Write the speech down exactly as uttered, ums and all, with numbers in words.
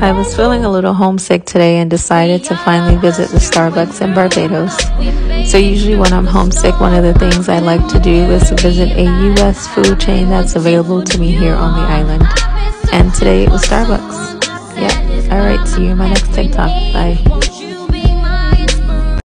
I was feeling a little homesick today and decided to finally visit the Starbucks in Barbados. So usually when I'm homesick, one of the things I like to do is to visit a U S food chain that's available to me here on the island. And today it was Starbucks. Yeah, alright, see you in my next TikTok. Bye.